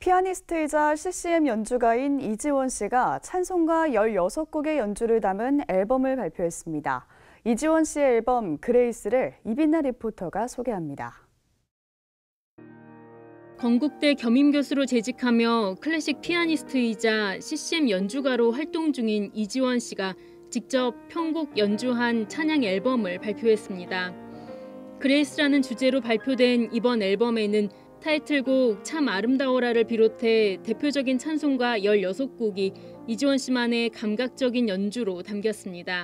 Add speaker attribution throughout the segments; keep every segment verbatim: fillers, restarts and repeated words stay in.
Speaker 1: 피아니스트이자 씨씨엠 연주가인 이지원 씨가 찬송가 열여섯 곡의 연주를 담은 앨범을 발표했습니다. 이지원 씨의 앨범 그레이스를 이빈나 리포터가 소개합니다.
Speaker 2: 건국대 겸임교수로 재직하며 클래식 피아니스트이자 씨씨엠 연주가로 활동 중인 이지원 씨가 직접 편곡 연주한 찬양 앨범을 발표했습니다. 그레이스라는 주제로 발표된 이번 앨범에는 타이틀곡 참 아름다워라를 비롯해 대표적인 찬송가 열여섯 곡이 이지원 씨만의 감각적인 연주로 담겼습니다.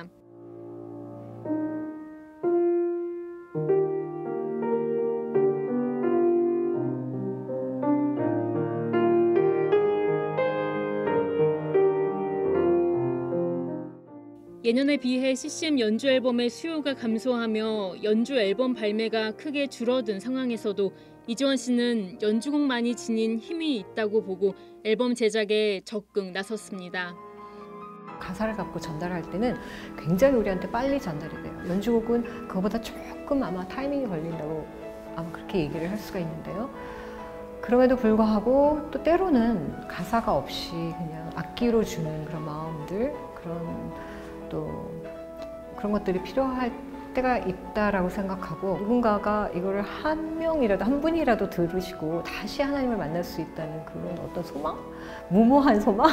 Speaker 2: 예년에 비해 씨씨엠 연주 앨범의 수요가 감소하며 연주 앨범 발매가 크게 줄어든 상황에서도 이지원 씨는 연주곡만이 지닌 힘이 있다고 보고 앨범 제작에 적극 나섰습니다.
Speaker 3: 가사를 갖고 전달할 때는 굉장히 우리한테 빨리 전달이 돼요. 연주곡은 그거보다 조금 아마 타이밍이 걸린다고 아마 그렇게 얘기를 할 수가 있는데요. 그럼에도 불구하고 또 때로는 가사가 없이 그냥 악기로 주는 그런 마음들, 그런 또 그런 것들이 필요할 때가 있다라고 생각하고, 누군가가 이거를 한 명이라도 한 분이라도 들으시고 다시 하나님을 만날 수 있다는 그런 어떤 소망? 무모한 소망?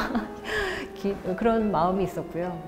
Speaker 3: 그런 마음이 있었고요.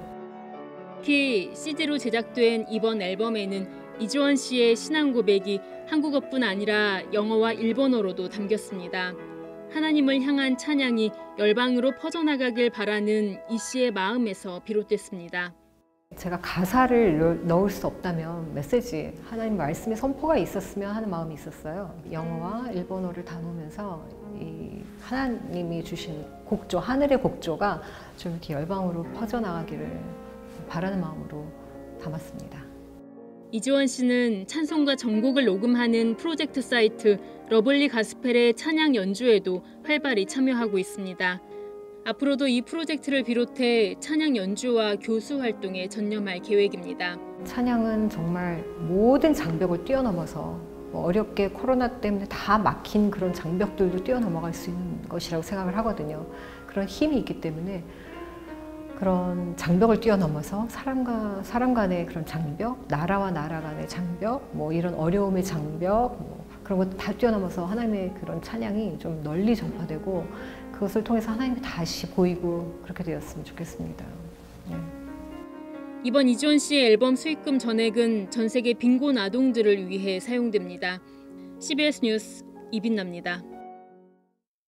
Speaker 2: 특히 씨디로 제작된 이번 앨범에는 이지원 씨의 신앙 고백이 한국어뿐 아니라 영어와 일본어로도 담겼습니다. 하나님을 향한 찬양이 열방으로 퍼져나가길 바라는 이 씨의 마음에서 비롯됐습니다.
Speaker 3: 제가 가사를 넣을 수 없다면 메시지, 하나님 말씀의 선포가 있었으면 하는 마음이 있었어요. 영어와 일본어를 담으면서 이 하나님이 주신 곡조, 하늘의 곡조가 좀 이렇게 열방으로 퍼져나가기를 바라는 마음으로 담았습니다.
Speaker 2: 이지원 씨는 찬송가 전곡을 녹음하는 프로젝트 사이트 러블리 가스펠의 찬양 연주에도 활발히 참여하고 있습니다. 앞으로도 이 프로젝트를 비롯해 찬양 연주와 교수 활동에 전념할 계획입니다.
Speaker 3: 찬양은 정말 모든 장벽을 뛰어넘어서 뭐 어렵게 코로나 때문에 다 막힌 그런 장벽들도 뛰어넘어갈 수 있는 것이라고 생각을 하거든요. 그런 힘이 있기 때문에 그런 장벽을 뛰어넘어서 사람과 사람 간의 그런 장벽, 나라와 나라 간의 장벽, 뭐 이런 어려움의 장벽, 뭐 그런 것 다 뛰어넘어서 하나님의 그런 찬양이 좀 널리 전파되고 그것을 통해서 하나님이 다시 보이고 그렇게 되었으면 좋겠습니다. 네.
Speaker 2: 이번 이지원 씨의 앨범 수익금 전액은 전 세계 빈곤 아동들을 위해 사용됩니다. 씨비에스 뉴스 이빈나입니다.